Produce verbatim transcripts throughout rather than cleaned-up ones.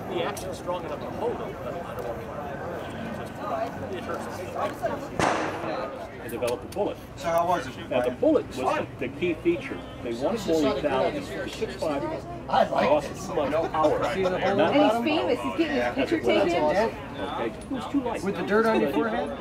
the action's strong enough to hold them, but I don't want to it hurts us. I developed a bullet. So how was it? Now the bullet was the, the key feature. They wanted more lethality. six five, lost so much power. And he's famous. He's getting his picture taken. Okay, it was too light. With the dirt on your forehead?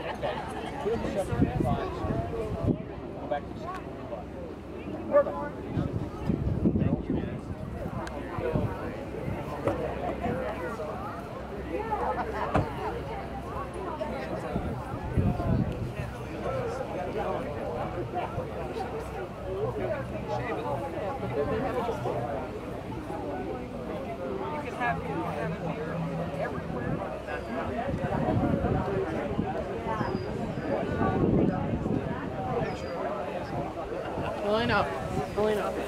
Pulling up. Pulling up.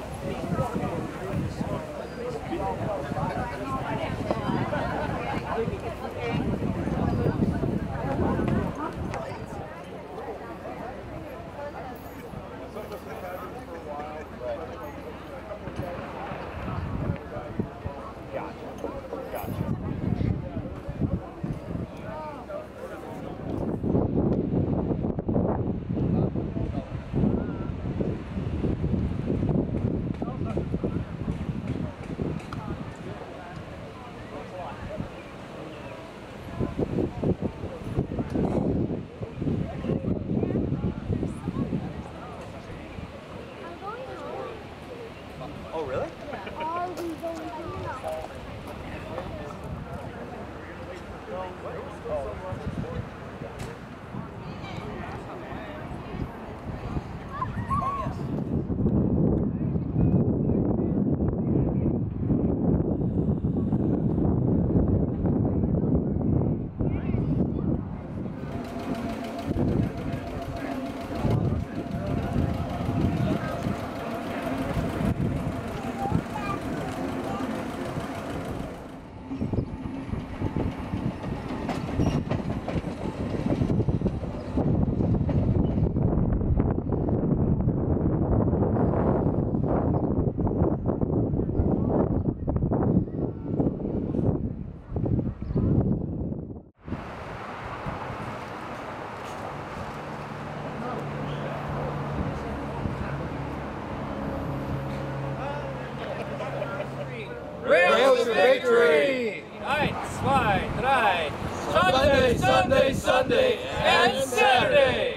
Oh, really? Rails to victory! Eins, zwei, drei. Sunday, Sunday, Sunday, and Saturday!